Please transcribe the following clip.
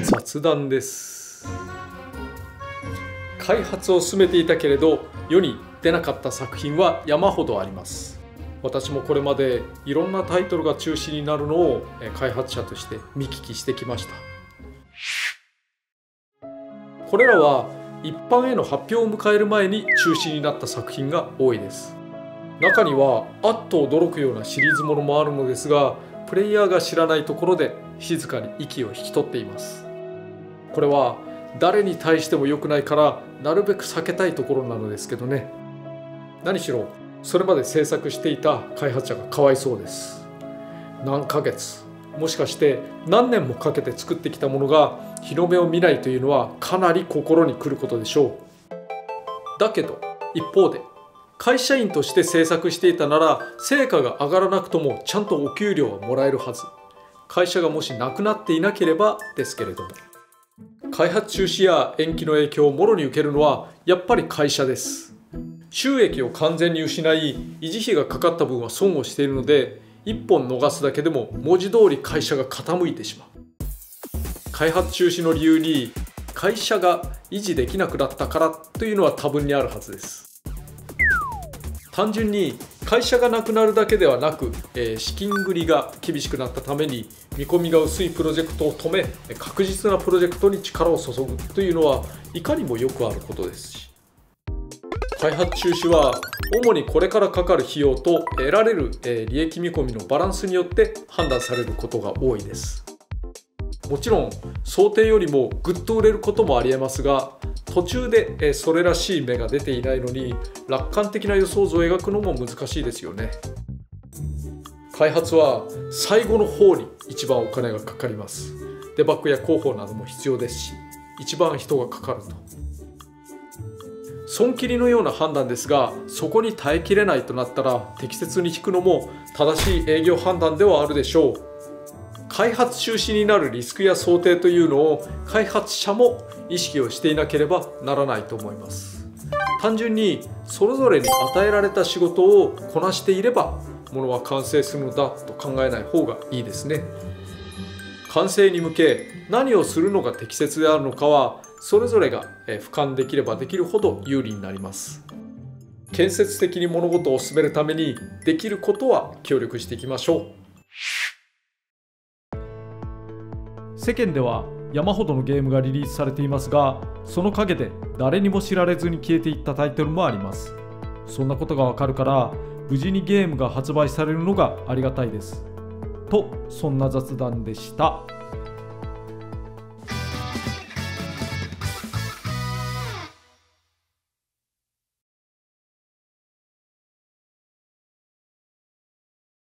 雑談です。開発を進めていたけれど世に出なかった作品は山ほどあります。私もこれまでいろんなタイトルが中止になるのを開発者として見聞きしてきました。これらは一般への発表を迎える前に中止になった作品が多いです。中にはあっと驚くようなシリーズものもあるのですが、プレイヤーが知らないところで静かに息を引き取っています。これは誰に対しても良くないからなるべく避けたいところなのですけどね。何しろそれまで制作していた開発者がかわいそうです。何ヶ月、もしかして何年もかけて作ってきたものが日の目を見ないというのはかなり心にくることでしょう。だけど一方で会社員として制作していたなら成果が上がらなくともちゃんとお給料はもらえるはず。会社がもしなくなっていなければですけれども、開発中止や延期の影響をもろに受けるのはやっぱり会社です。収益を完全に失い維持費がかかった分は損をしているので、一本逃すだけでも文字通り会社が傾いてしまう。開発中止の理由に会社が維持できなくなったからというのは多分にあるはずです。単純に会社がなくなるだけではなく、資金繰りが厳しくなったために見込みが薄いプロジェクトを止め、確実なプロジェクトに力を注ぐというのはいかにもよくあることですし、開発中止は主にこれからかかる費用と得られる利益見込みのバランスによって判断されることが多いです。もちろん想定よりもぐっと売れることもありえますが、途中でそれらしい芽が出ていないのに楽観的な予想図を描くのも難しいですよね。開発は最後の方に一番お金がかかります。デバッグや広報なども必要ですし、一番人がかかると。損切りのような判断ですが、そこに耐えきれないとなったら適切に引くのも正しい営業判断ではあるでしょう。開発中止になるリスクや想定というのを開発者も意識をしていなければならないと思います。単純にそれぞれに与えられた仕事をこなしていればものは完成するのだと考えない方がいいですね。完成に向け何をするのが適切であるのかはそれぞれが俯瞰できればできるほど有利になります。建設的に物事を進めるためにできることは協力していきましょう。世間では山ほどのゲームがリリースされていますが、その陰で誰にも知られずに消えていったタイトルもあります。そんなことがわかるから無事にゲームが発売されるのがありがたいです。と、そんな雑談でした。